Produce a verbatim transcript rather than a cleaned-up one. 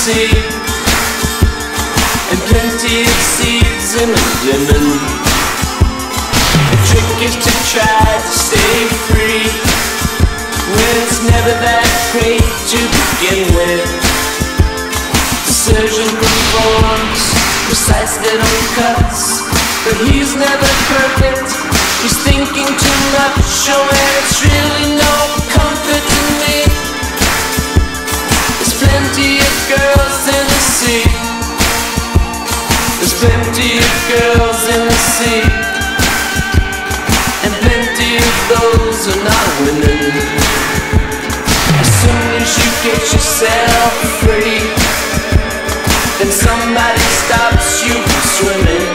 sea, and plenty of seeds in the lemon. The trick is to try to stay free when it's never that great to begin with. The surgeon performs precise little cuts, but he's never perfect. He's thinking too much, oh, and it's really no comfort to me. There's plenty of girls in the sea. There's plenty of girls in the sea, and plenty of those are not women. As soon as you get yourself free, then somebody stops you from swimming.